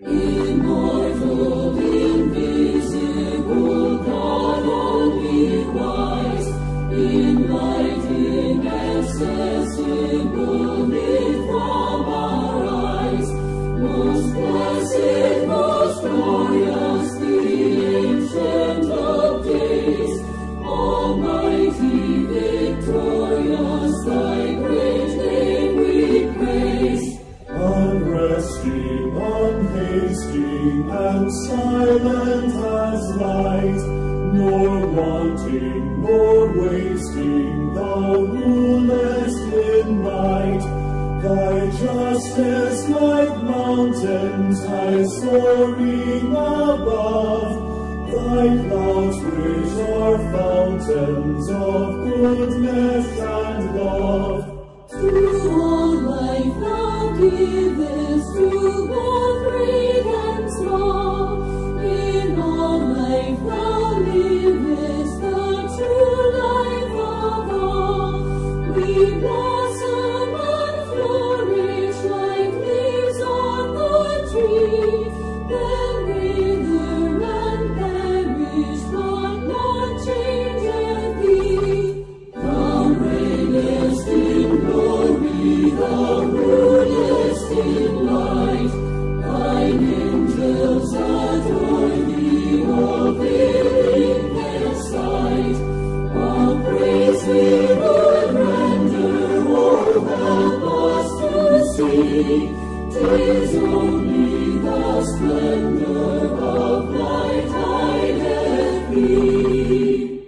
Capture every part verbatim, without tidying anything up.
Immortal, invisible, God only wise, in light inaccessible, hid from our eyes. Most blessed, most glorious, the Ancient of Days, Almighty, victorious, thy great name we praise. Unresting, unhasting, and silent as light, nor wanting, nor wasting, thou rulest in might. Thy justice like mountains high soaring above, thy clouds which are fountains of goodness and love. To all life thou givest, to both great and small. In all life thou livest, the true life of all. We blossom and flourish like leaves on the tree, then wither and perish, but not changeth thee. Thou reignest in glory, thou rulest in light. Thine angels adore thee, all veiling their sight. All praise we would render, oh help us to see. 'Tis only the splendor of light hideth thee.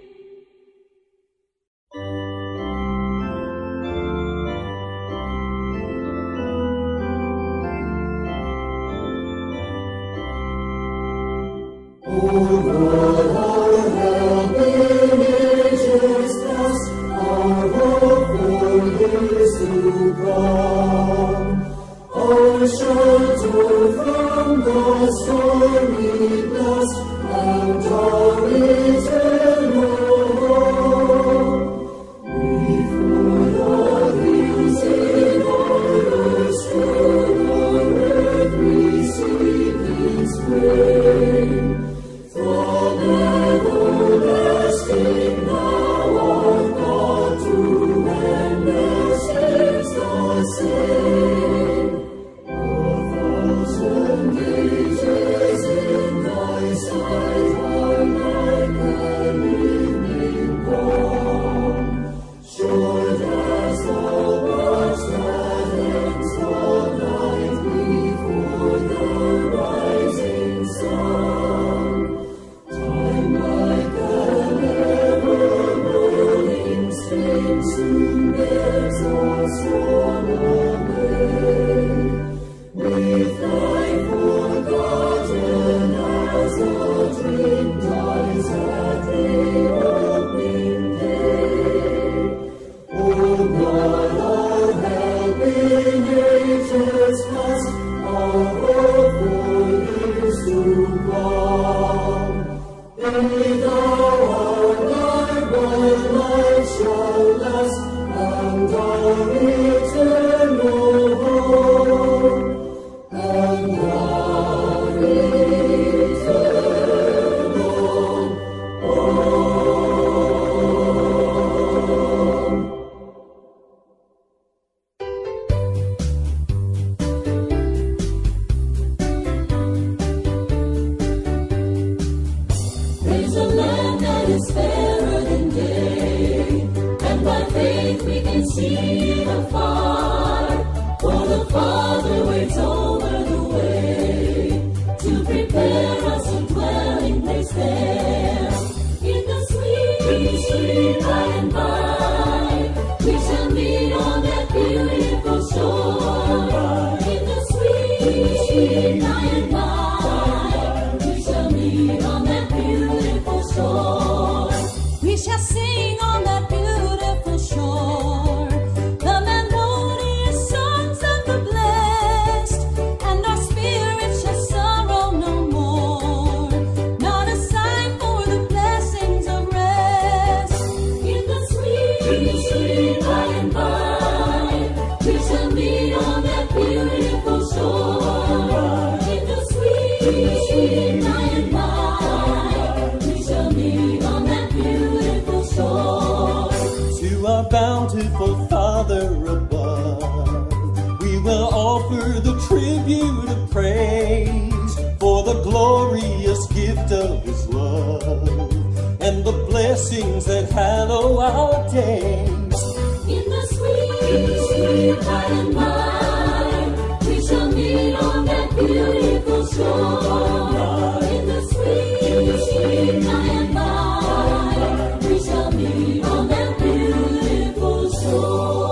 O Lord, our help in ages past, our hope for years to come, our shelter from the stormy blast, and our eternal home. We for the hills in order stood, on earth receive His rain. From everlasting thou art God, to endless is the same. A thousand ages in thy sight are like an evening dawn, short as the watch that ends the night before the rising sun. Time like an ever-burning stream soon bears us on away. With thy forgotten as a dream dies at the opening day. O God, our help in ages past, our hope for years to come. May thou our life by light shall last, and our eternal home, and our eternal home. There's a land that is fairer than day, and by faith we can see it afar. For the Father waits over the way to prepare us a dwelling place there. In the sweet, sweet by and by, we shall meet on that beautiful shore. In the sweet, sweet by and by, we shall meet on that beautiful shore. We shall sing on that beautiful shore the melodious songs of the blessed. our bountiful Father above. We will offer the tribute of praise for the glorious gift of His love and the blessings that hallow our days. In the sweet, in the sweet by and by, we shall meet on that beautiful shore. In the sweet, in the sweet by and by, we shall meet on that beautiful shore.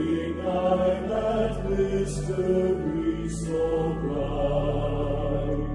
Mystery so bright.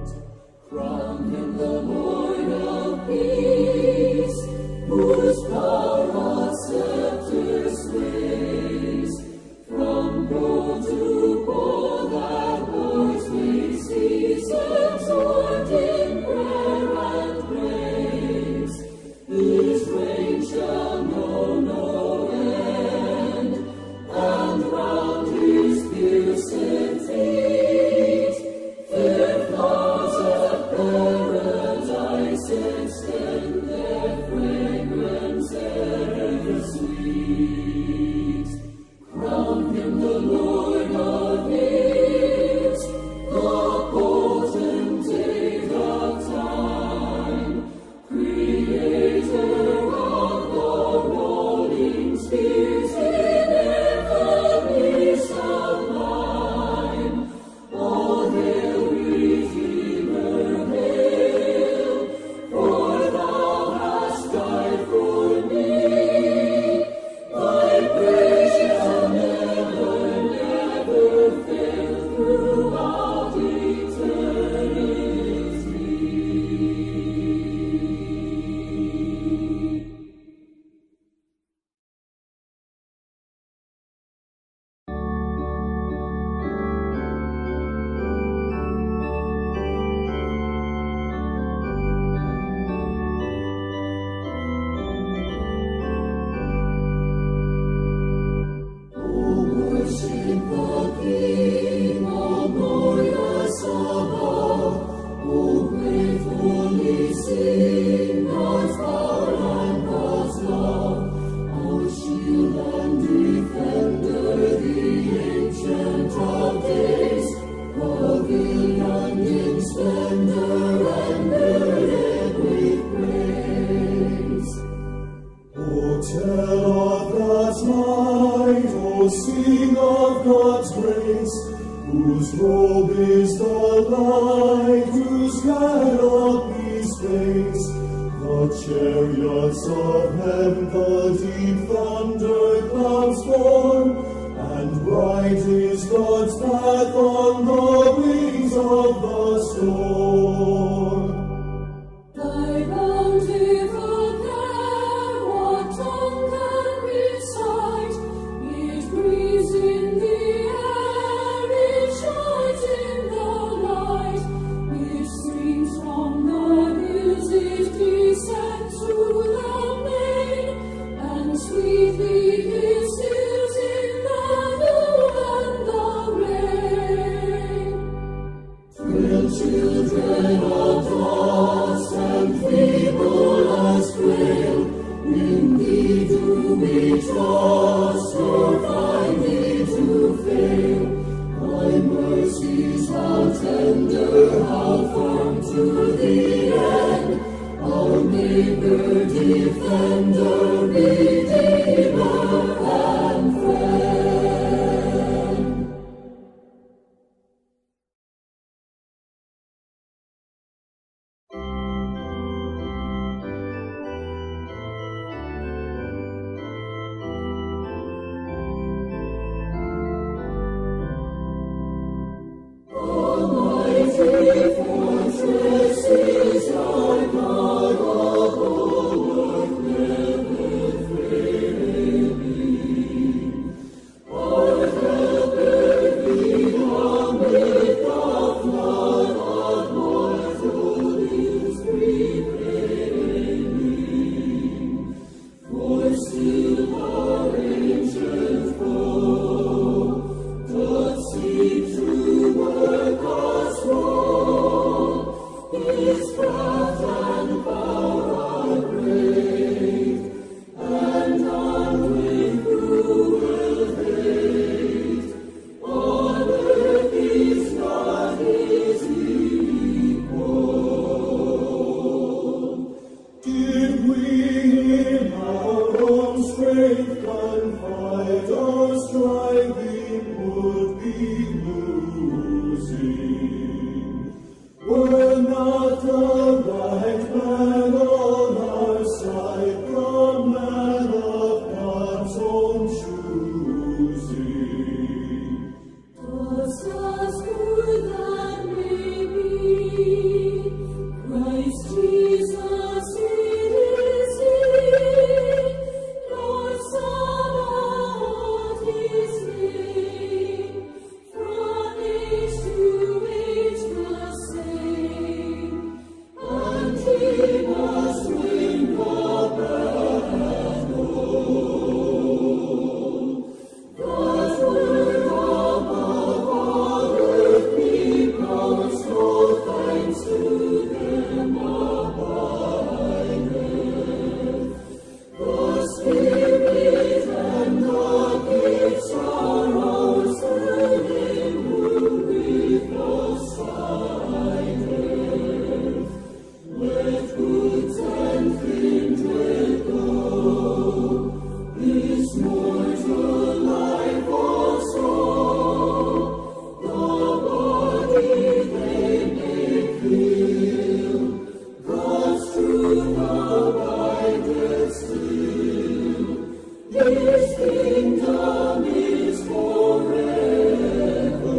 Tell of God's might, oh, sing of God's grace, whose robe is the light, whose canopy's face. The chariots of heaven, the deep thunder clouds form, and bright is God's path on the wings of the storm. Thy bountiful care, what tongue can recite? It breathes in the air, it shines in the light. It springs from the hills, it descends to the main, and sweetly distills in the dew and the rain. Thrill children of dust and feeble as frail, in thee do we trust, nor find thee to fail. Thy mercies how tender, how firm to the end, our Maker, Defender, Redeemer, and Friend. Almighty fortress is our God, our bulwark never failing. Our helper beyond the flood of mortal is prevailing. For still our ancient foe doth seek to work us wrong. His craft and power are great, and armed with cruel hate. On earth is not his equal. Did we in our own strength confide, our striving would be losing. Were not the right man on our side, the man of God's own choosing? Just as good that may be, Christ Jesus it is He, Lord Sabaoth His name, from age to age the same, and He must win the battle. God's word above all earthly powers, no thanks to them abideth. The Spirit and the gifts are ours, through Him who with us abideth. Let goods and kindred go, this mortal life also, the body they may kill, God's truth abideth still, His kingdom is forever.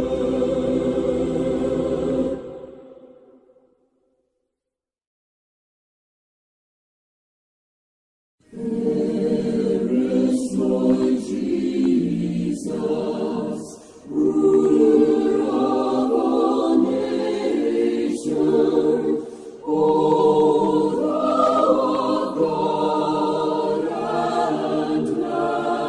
There is Lord Jesus, ruler of all nations, O thou of God and man.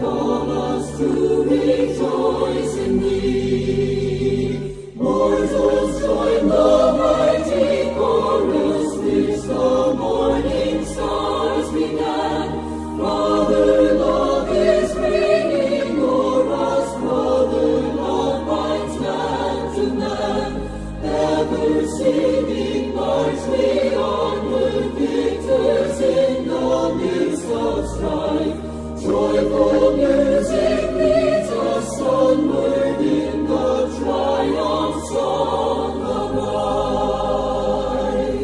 call us to rejoice in thee. Mortals join the mighty chorus which the morning stars began. Father, love is reigning o'er us, brother, love binds man to man. Ever singing march we onward, victors in the midst of strife. Joyful music leads us onward in the triumph song of life.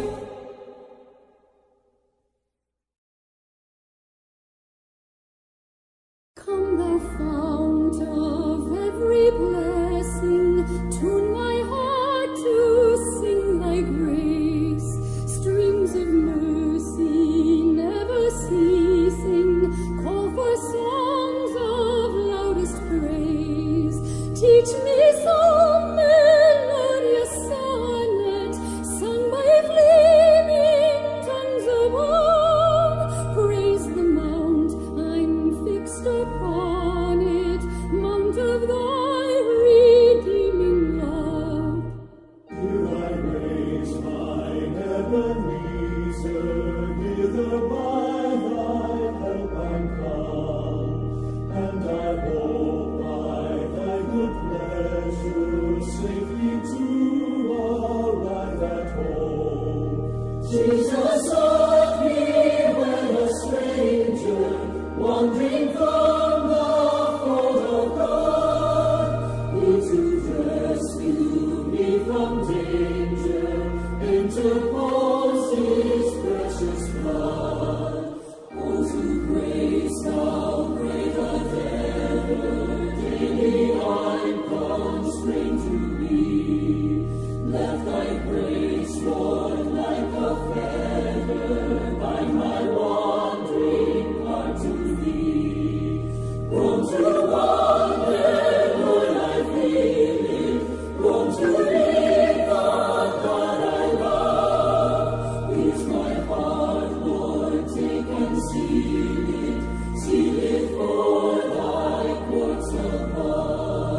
Come, thou fount of every blessing, tune my heart to sing thy grace. Streams of mercy never ceasing, call for songs of loudest praise. Teach me some melodious sonnet, sung by flaming tongues above. Praise the mount I'm fixed upon it, mount of thy redeeming love. Here I raise my Ebenezer, hither by thy help I'm come, and I hope by thy good pleasure safely to arrive at home. Jesus sought me when a stranger, wandering from the fold of God, who to rescue me from danger interposed his precious blood. Oh, to grace thou great Redeemer, daily I'm constrained to be. Let thy grace, Lord, like a feather, bind my wandering heart to thee. Prone to wander, Lord, I feel it, prone to leave the God I love. Please my heart, Lord, take and seal it, seal it for thy courts above.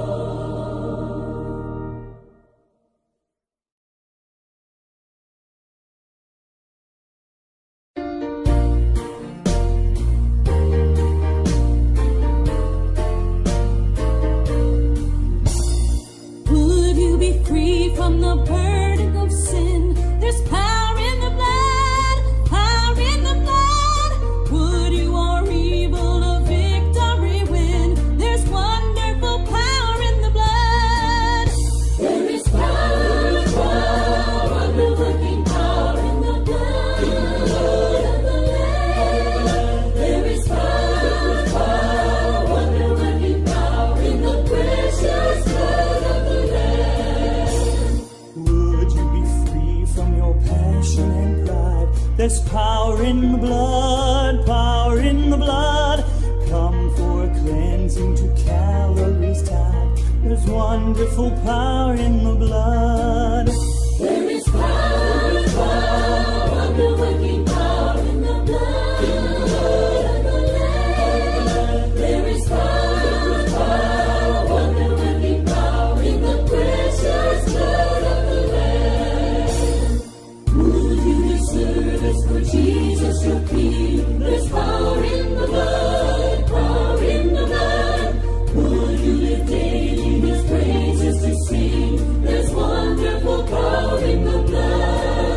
Would you be free from the burden of sin? There's power in the blood, power in the blood. Would you or evil a victory win? There's wonderful power in the blood. There is power, power, wonder-working power in the blood of the Lamb. There is power, power, wonder-working power in the precious blood of the Lamb. Would you be free from your passion and pride? There's power in the blood, power in the blood. Come for cleansing to Calvary's tide. There's wonderful power in the blood. There is power, power, wonder-working power in the blood of the Lamb. There is power, power, wonder-working power in the precious blood of the Lamb. Would you do service for Jesus your King? There's power in the blood, power in the blood. Would you live daily his praises to sing? There's wonderful power in the blood.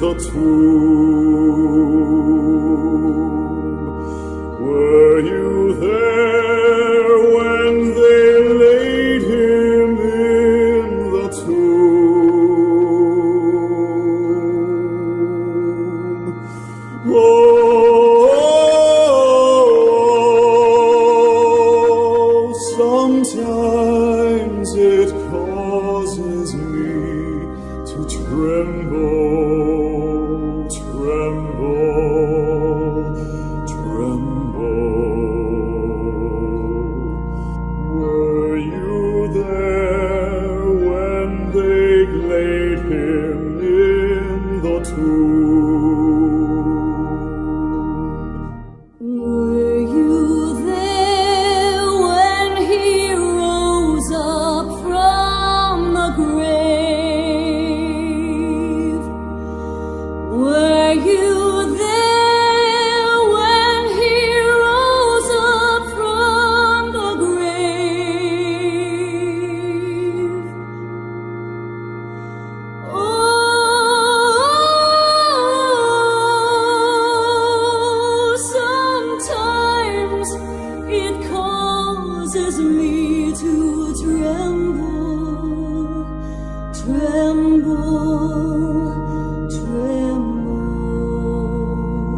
the tomb. Were you there when they laid him in the tomb? Oh, sometimes it causes me to tremble, tremble, tremble. Were you there when they laid him in the tomb? Were you there when he rose up from the grave? Were you there when he rose up from the grave? Oh, sometimes it causes me to tremble, tremble, tremble.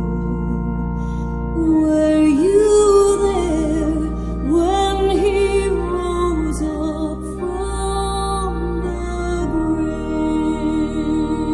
Were you there when he rose up from the grave?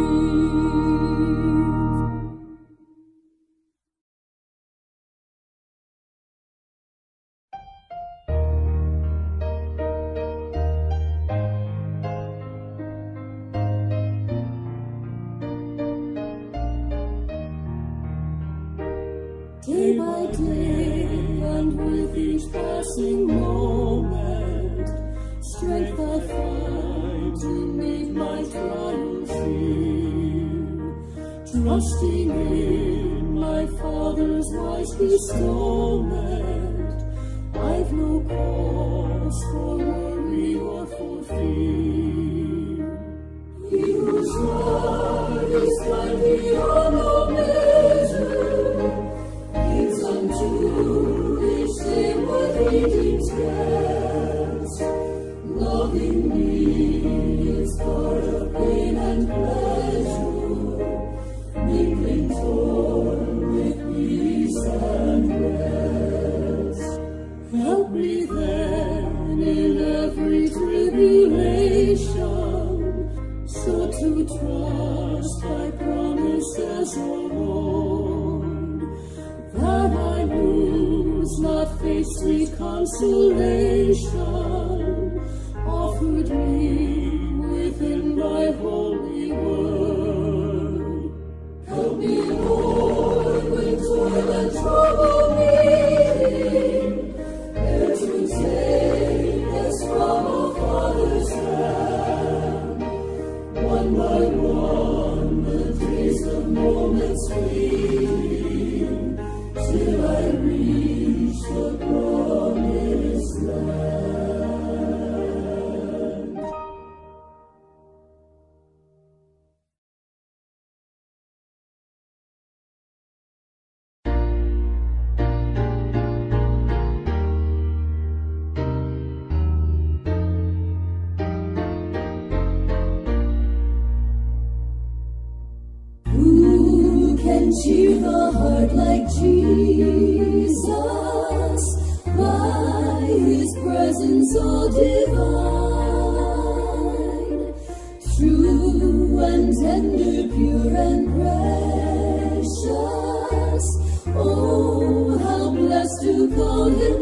Day by day, and with each passing moment, strength I find to meet my trials here. Trusting in my Father's wise bestowment, I've no cause for worry or for fear. He whose heart is like beyond all measure, gives unto each day what he deems best. Loving me is part of pain and pleasure, mingling joy with peace and rest. Help me then in every tribulation, so to trust thy promises, O Lord, that I lose not faith's sweet consolation, offered me within thy holy word. Help me, Lord, when toil and trouble meet, ere to take us from a Father's hand. One by one, the days of moments fleeting, till I reach the promised land. Who can cheer the heart like Jesus, by his presence all divine? True and tender, pure and precious, oh, how blessed to call him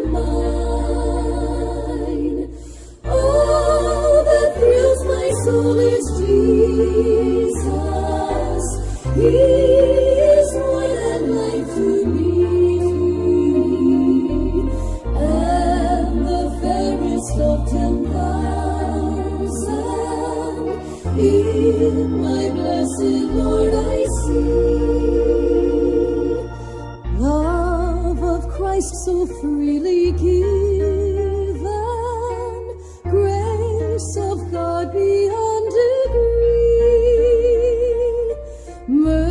mine. Oh, that thrills my soul is Jesus. He is more than life to me, and the fairest of ten thousand. In my blessed Lord I see love of Christ so freely given, grace of God beyond degree, mercy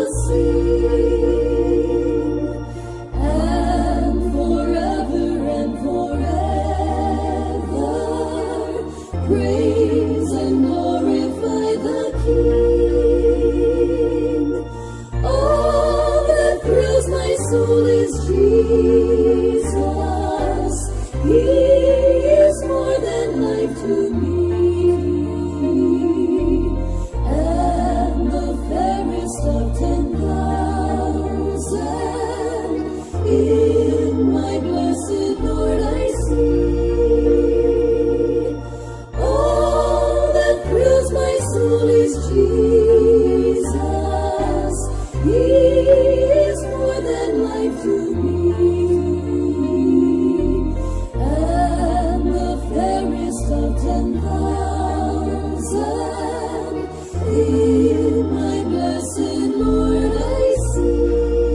will sing, and forever and forever praise and glorify the King. All that thrills my soul is Jesus. He is more than life to me. And the fairest of ten thousand in my blessed Lord I see. All that thrills my soul is Jesus. He is more than life to me. And the fairest of ten thousand in my blessed Lord I see.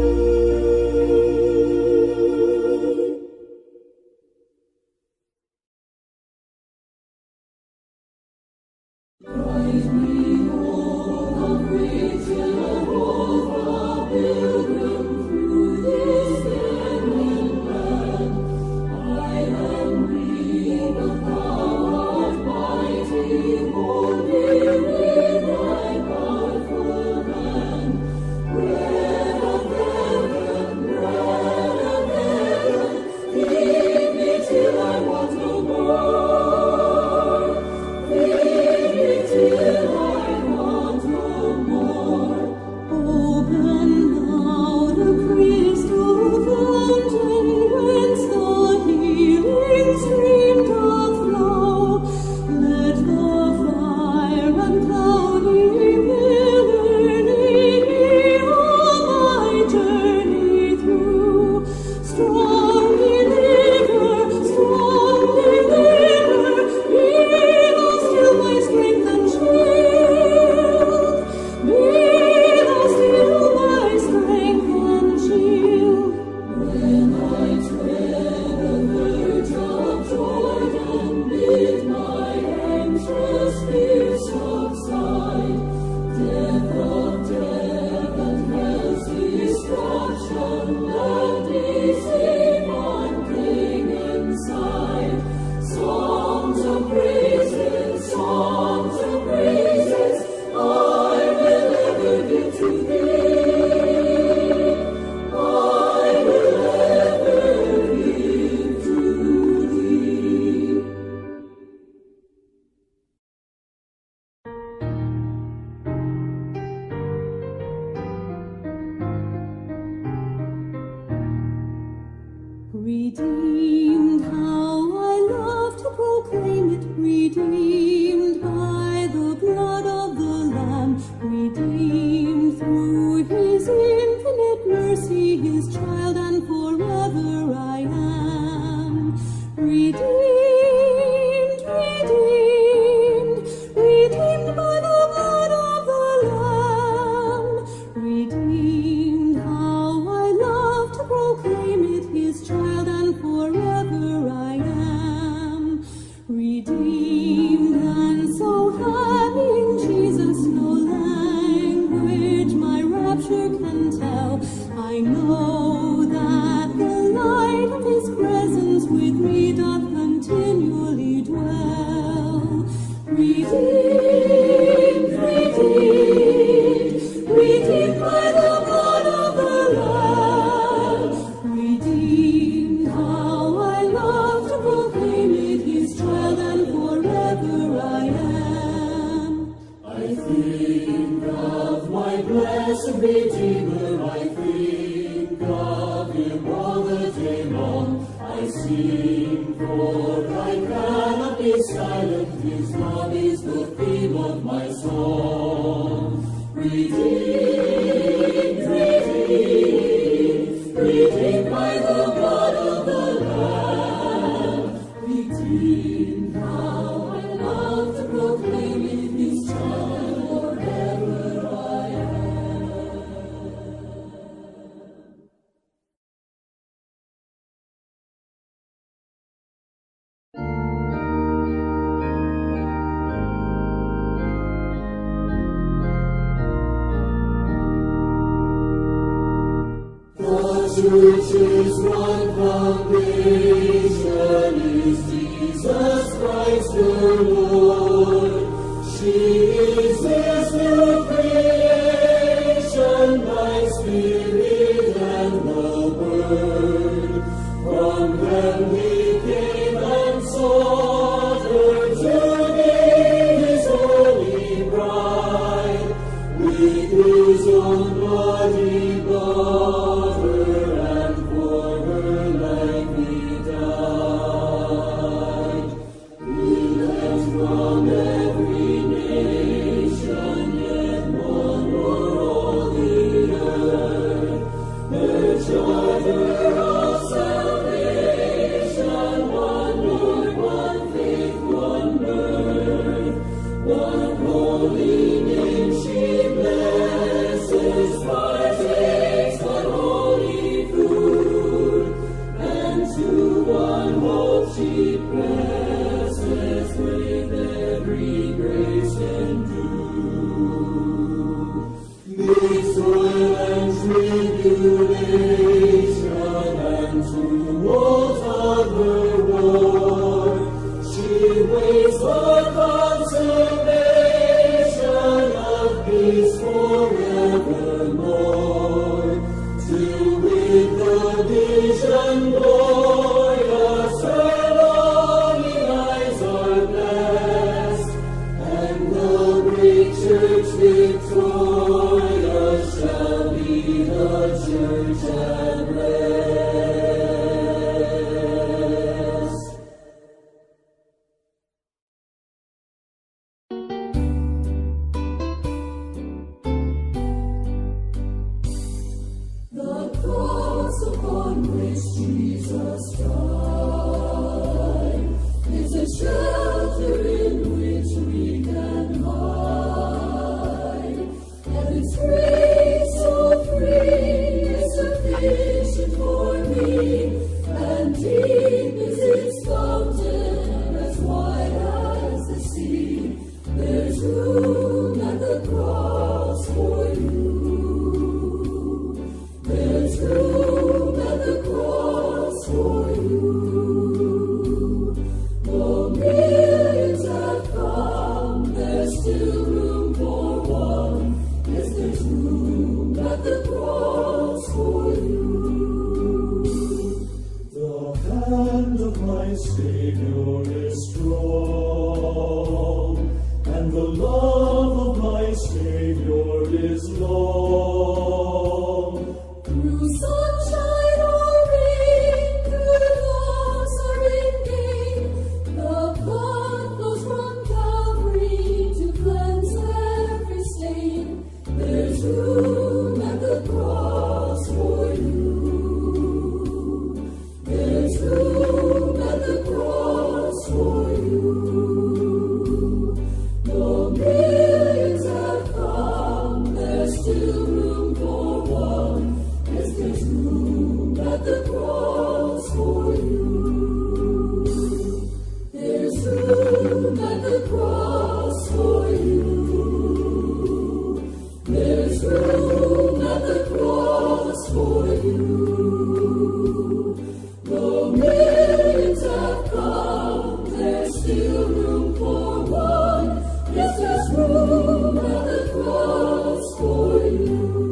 Guide me, O great Jehovah, pilgrim through this barren land. I am weak, but thou art mighty. Hold me with thy powerful hand. Bread of heaven, bread of heaven, feed me till I want no more. Feed me till I want no more. Open now the crystal fountain whence the healing stream doth flow. Let the fire and cloudy weather lead me on my journey through. Strong deliver, strong deliver, be thou still my strength and shield. Be thou still my strength and shield. When I tread the verge of Jordan, bid my anxious fears subside. Death of death and hell's destruction, let me sing on pain inside. Songs of praises, songs of praises, I will ever give to thee. I will ever give to thee. Redeemed, how I love to proclaim it. Redeemed by the blood of the Lamb. Redeemed through His infinite mercy, His child, and forever I am. Redeemed, redeemed, redeemed by the blood of the Lamb. Redeemed, how I love to proclaim it. His child, and forever I am. Redeemed and so happy in Jesus, no language my rapture can tell. I know that the light of His presence with me doth continually dwell. Redeemed, redeemed, redeemed by the blood of the Lamb. Redeemed, how I love to proclaim it. His child, and forever I am. I think of my blessed Redeemer, I think of Him all the day long. I sing, for I cannot be silent. His love is the theme of my song. Redeemed, redeemed, redeemed by the blood of the Lamb. Redeemed, how I love to proclaim it. His child, forever I am. church's one foundation is Jesus Christ the Lord. She is His new creation by Spirit and the Word. From them He came and sought her to be His holy bride. With His own blood He bought her, and for her life He died. Elect from every nation, yet one o'er all the earth, her charter of salvation, one Lord, one faith, one birth, one holy name she blesses, partakes the holy food, and to one hope she presses, with every grace endued. Mid toil and tribulation, and tumult of her war, she waits for consummation of peace forevermore. Till with the vision glorious her longing eyes are blessed, and the great church victorious shall be the church at rest. The cross upon which Jesus died is a shelter in which we can hide, and its grace so free is sufficient for me, and deep is its fountain, as wide as the sea. There's room at the cross for you. There's room at the cross for you. Though millions have come, there's still room for one. Yes, there's room at the cross for you. The hand of my Savior is strong, and the love of my Savior is long. Through sunshine or rain, through loss or in gain, the blood flows from Calvary to cleanse every stain. There's room at the cross for you. There's room at the cross for you. Though millions have come, there's still room for one. Yes, there's room at the cross for you. There's room at the cross for you. There's room at the cross for you. Though millions have come, there's still room for one. Yes, there's room at the cross for you.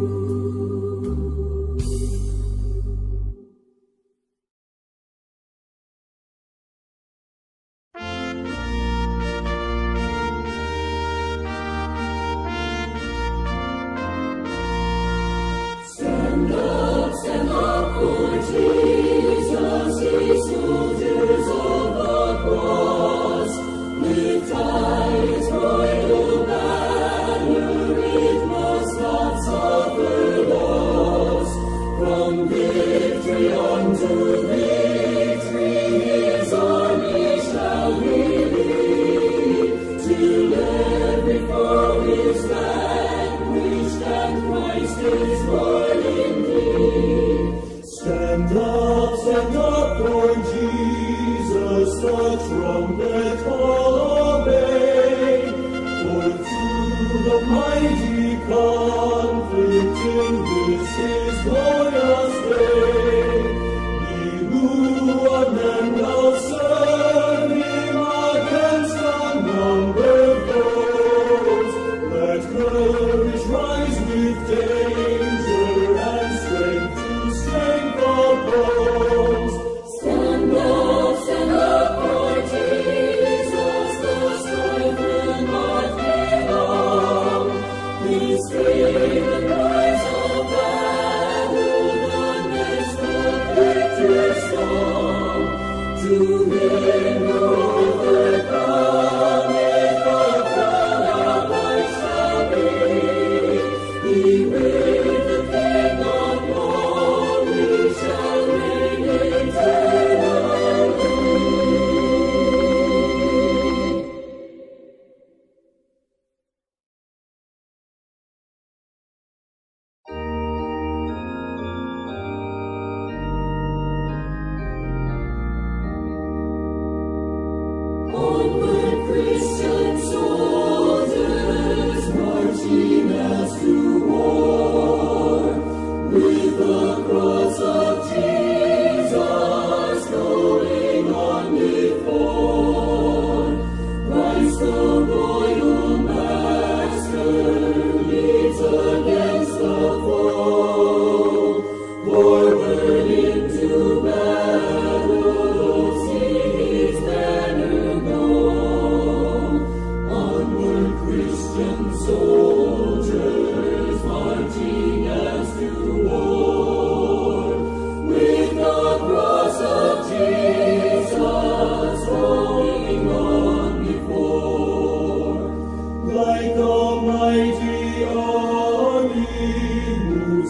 Stand up, stand up for Jesus, ye soldiers of the cross. Lift high His royal banner, it must not suffer loss. From victory unto victory, His army shall we lead, till every foe is vanquished and Christ is Lord indeed. Stand up, stand up for Jesus, the trumpet call obey, for through the mighty conflict in this His glorious day,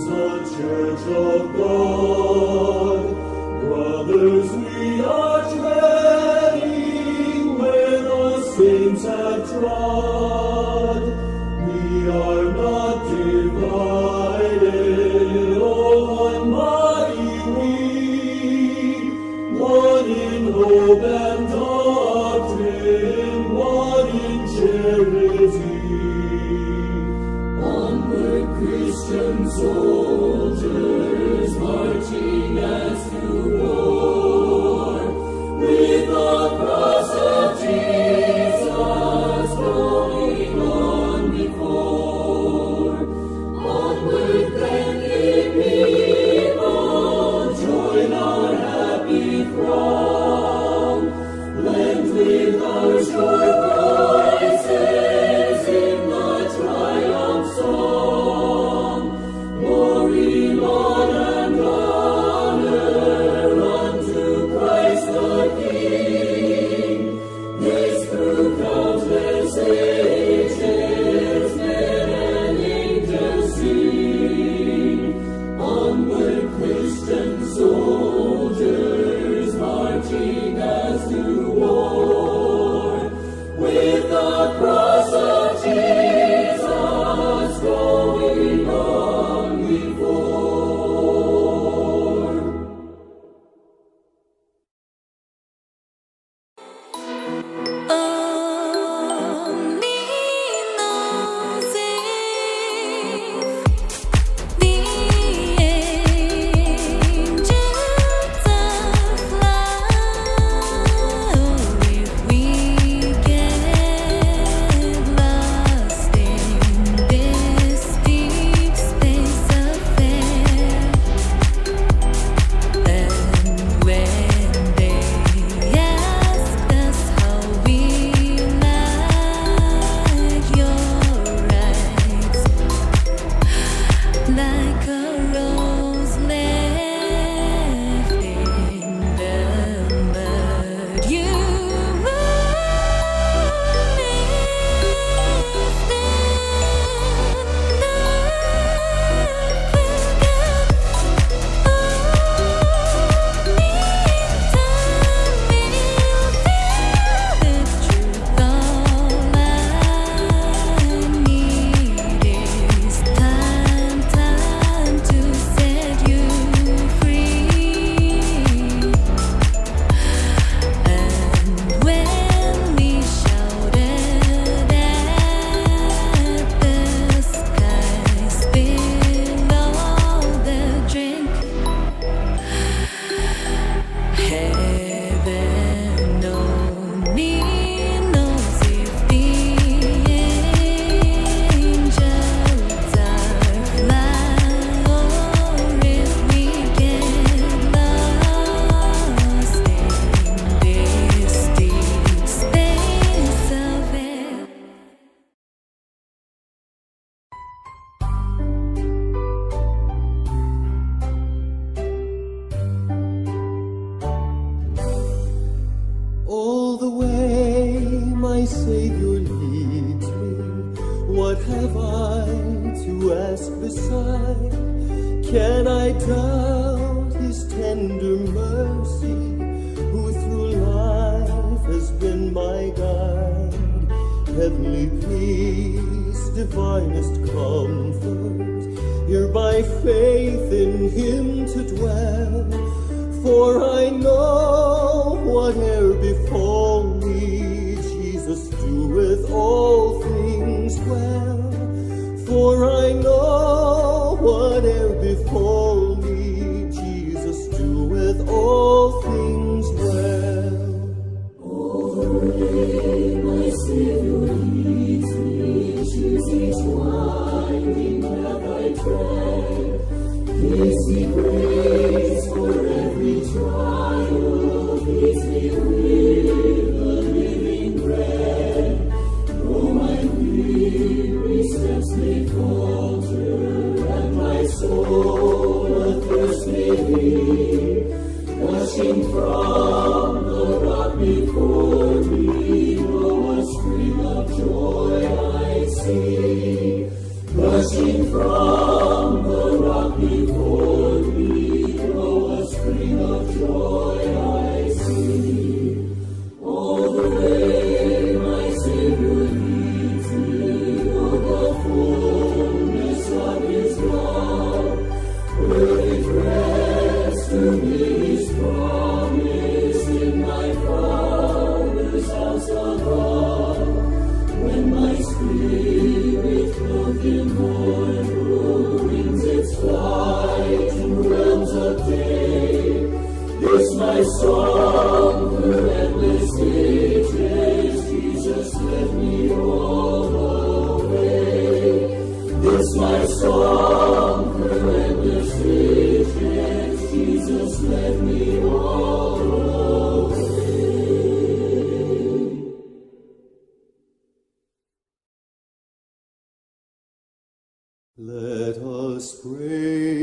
the church of God. Brothers, we are treading where the saints have trod. We are not divided, oh, one body we, one in hope and doctrine, one in charity. Onward, Christian soldiers, marching as to war, with the cross of Jesus going on before. Onward, then, ye people, join our happy throng, blend with our short voices in the triumph song. Glory, Lord, and honor unto Christ the King. This through countless ages men and angels sing. Onward, Christian soldiers, marching as to war, with the cross of Jesus going on before. Only knows if the angels fly, or if we get lost in this deep space of air. And when they ask us how we like your rights, like a rose left in the mud, you heaven only knows if the angels are flying, or if we get lost in this deep space of air. All the way my Savior leads me, what have I to ask beside? Can I doubt His tender mercy, who through life has been my guide? Heavenly peace, divinest comfort, here by faith in Him to dwell. For I know whate'er befall me, Jesus doeth all things well. For I know whate'er befall me, Jesus doeth all things well. All the way my Savior leads me, choose each winding path I tread. Gives me grace for every trial, feeds me with the living bread. Though my weary steps may falter, and my soul athirst may be, gushing from the rock before me, oh, a spring of joy I see. Gushing from the rock before me,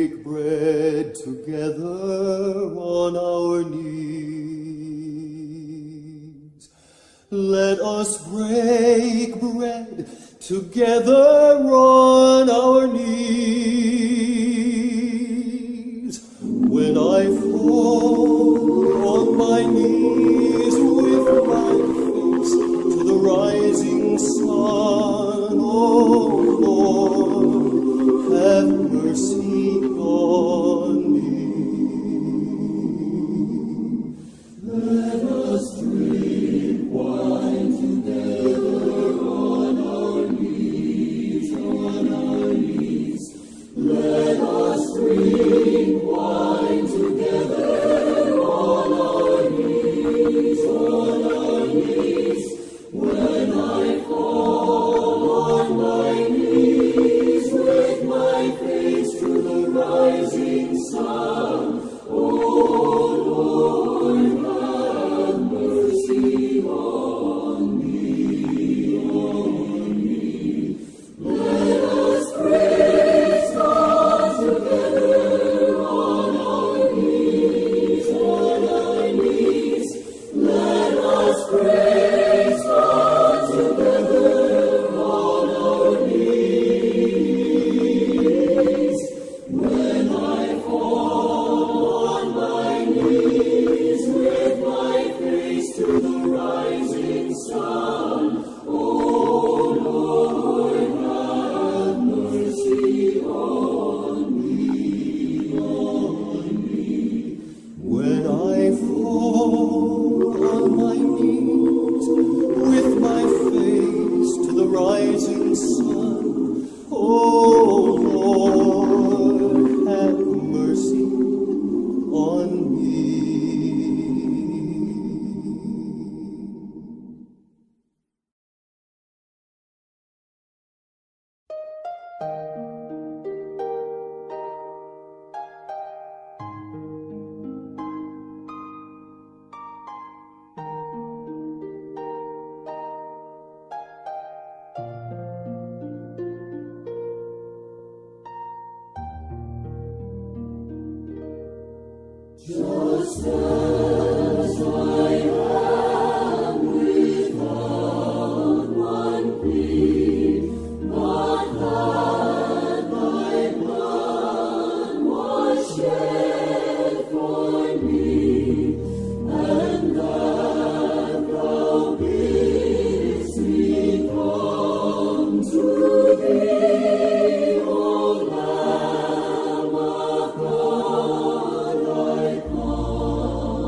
break bread together on our knees. Let us break bread together on our knees. When I fall on my knees with my face to the rising sun, oh Lord, have mercy on me. Let us drink wine together on our knees, on our knees. Let us drink wine together on our knees, on our knees. When I fall on my knees with my face to the rising sun, oh Lord, have mercy on me, on me. Let us praise God together on our knees, on our knees. Let us praise God together on our knees. When I fall on my knees with my face to the rising sun, oh Lord, have mercy on me, on me. When I fall on my knees with my face to the rising sun, oh Lord, have mercy on me. Just as I am without one plea, but that thy blood was shed for me, and that thou bidst me come to thee, O Lamb of God, I come.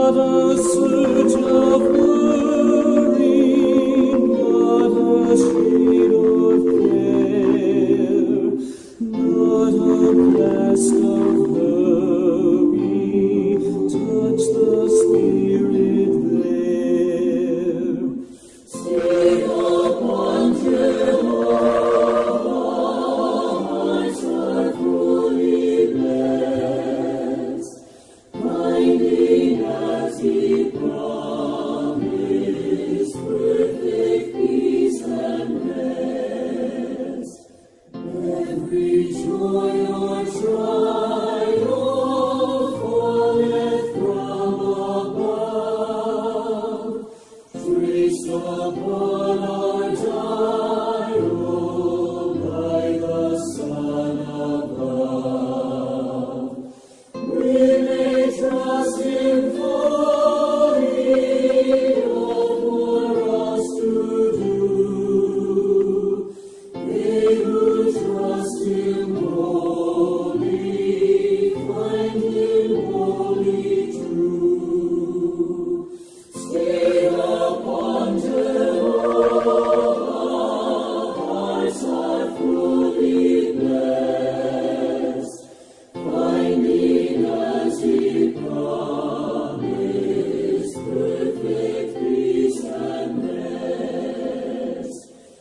Not a surge of worry, not a shade of care, not a blast of hurry, touch the Spirit there. Stay upon Jehovah, hearts are fully blessed, finding as He promised perfect peace and rest. Every joy or trial falleth from above, traced upon our dial by the Son above. We may trust Him fully, all for us to do. They who trust Him wholly, find Him wholly true. Stay upon Jehovah, hearts are fully blessed, finding as He promised perfect peace and rest.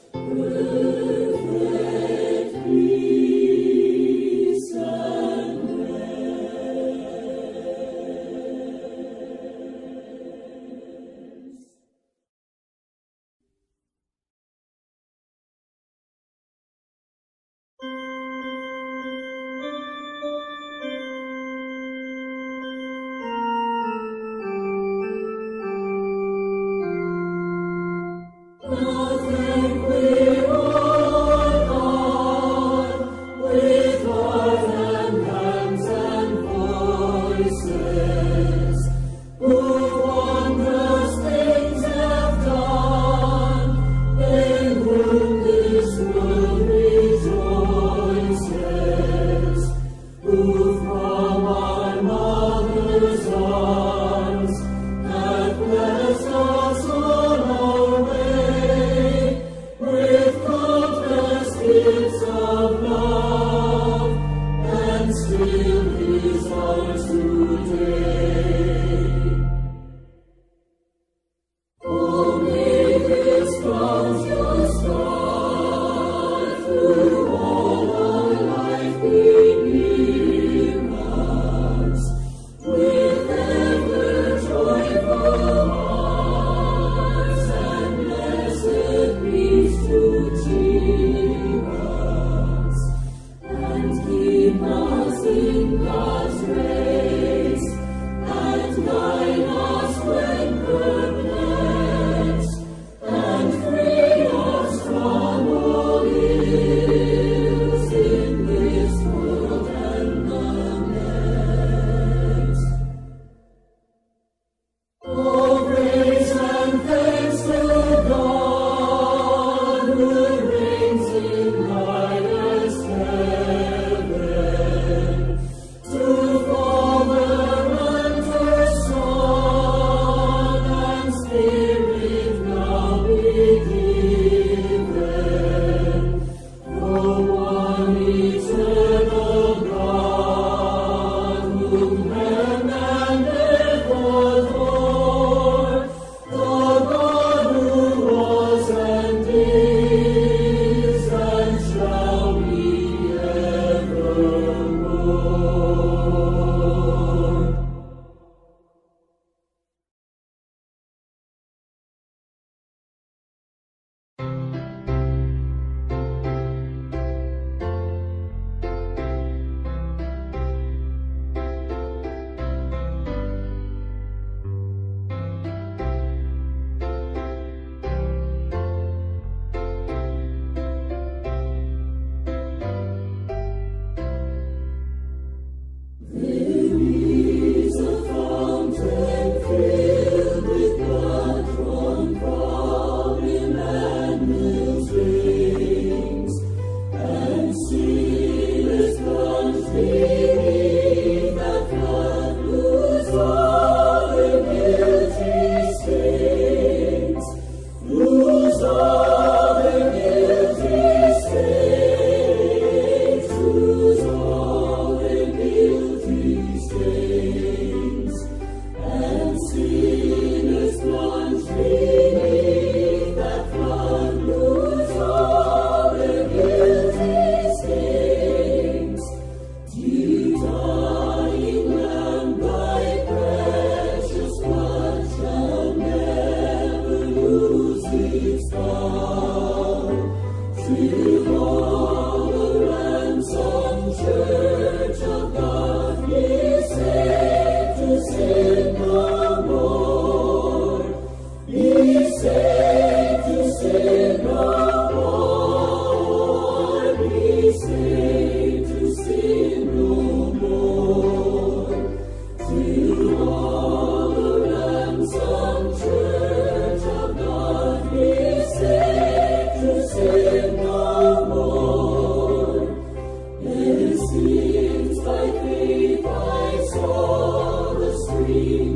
Perfect peace and rest. Now thank we, O God, with heart and hands and voices, who wondrous things have done, in whom this world rejoices, who from our mother's arms have blessed us on our way with countless gifts of love, and still His ours today. Oh, may this crown your star through all our life be near us, with ever joyful hearts and blessed peace to cheer us, and keep us in God's grace, and guide us when perplexed, and free us from all ills in this world and the next. Oh, praise and thanks to God, who reigns in highest heaven, to Father and to Son and Spirit now be given, the one eternal God, whom heaven and earth adore.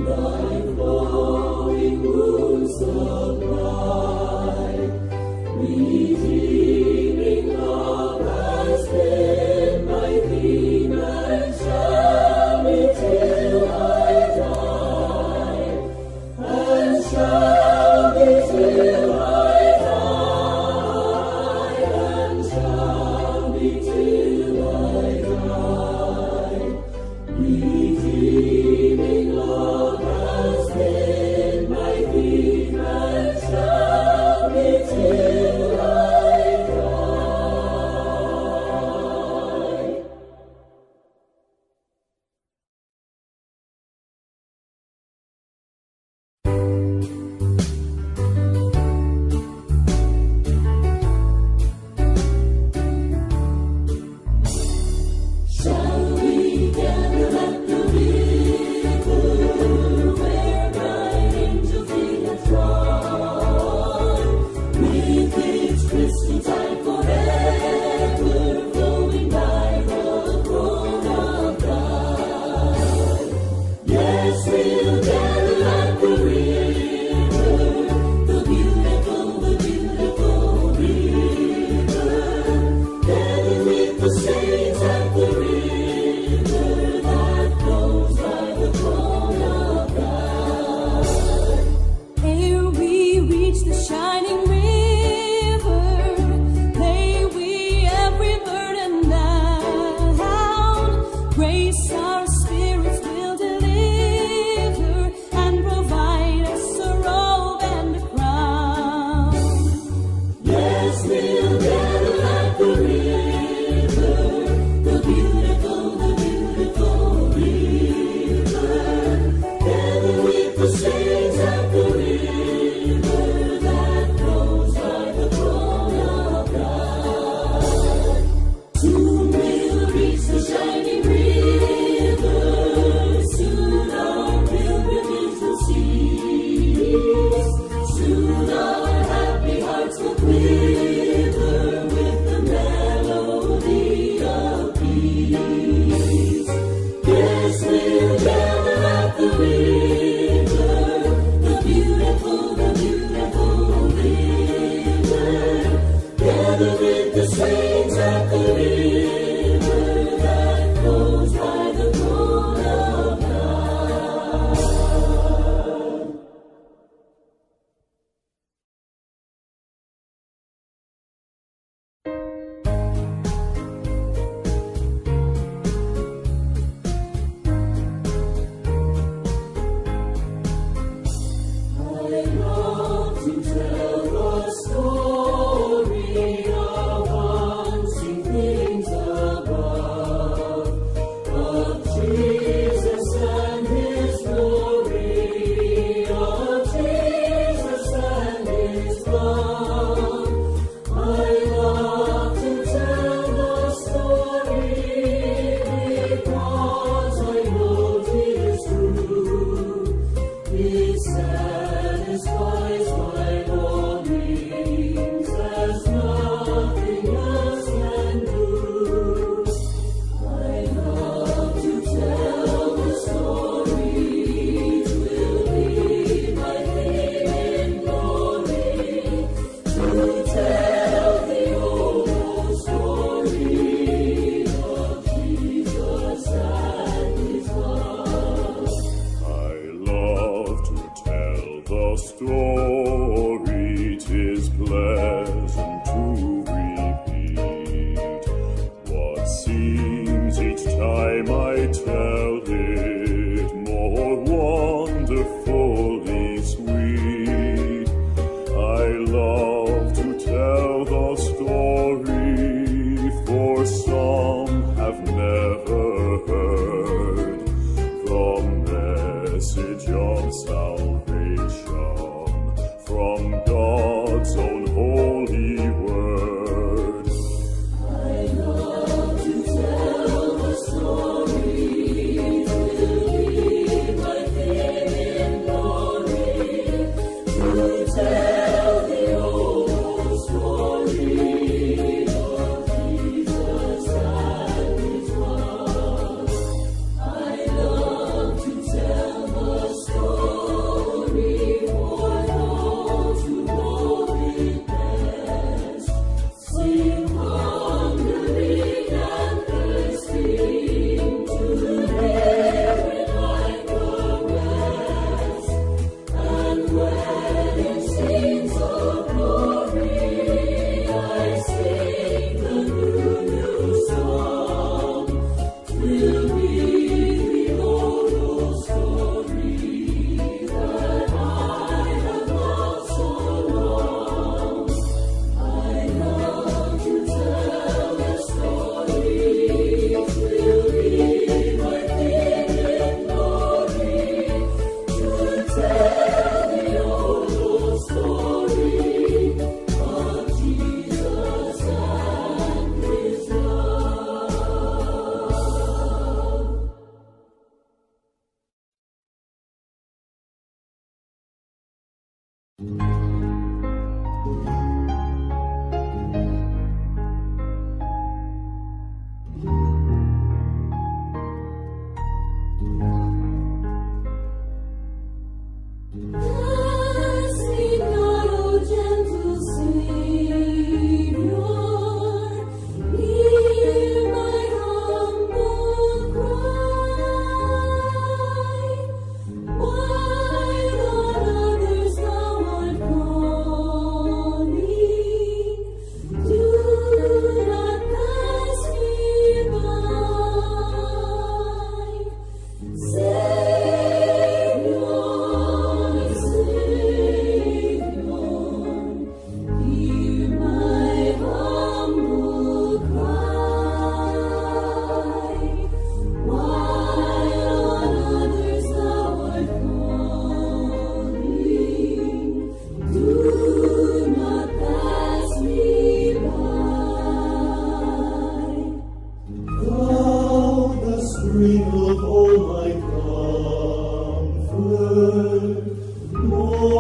salvation from God's own holy Pass me not, O gentle Savior, hear my humble cry. While on others thou art calling, do not pass me by. Savior, hear my humble cry. While on others thou art calling, do not pass me by. Thou, the spring of all my comfort, Lord,